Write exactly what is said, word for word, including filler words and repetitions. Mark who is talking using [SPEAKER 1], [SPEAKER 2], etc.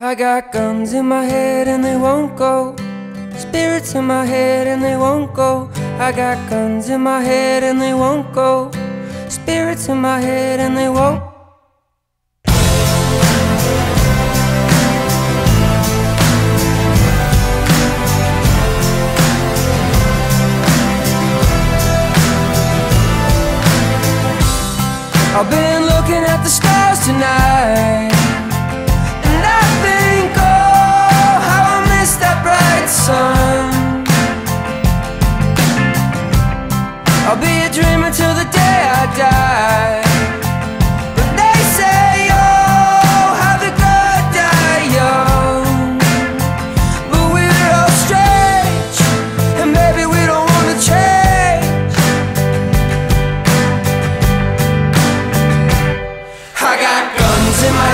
[SPEAKER 1] I got guns in my head and they won't go. Spirits in my head and they won't go. I got guns in my head and they won't go. Spirits in my head and they won't. I've been looking at the stars tonight, and I think, oh, how I miss that bright sun. I'll be a dreamer till the day I die, but they say, oh, how the good die young. But we're all strange, and maybe we don't want to change. I got guns in my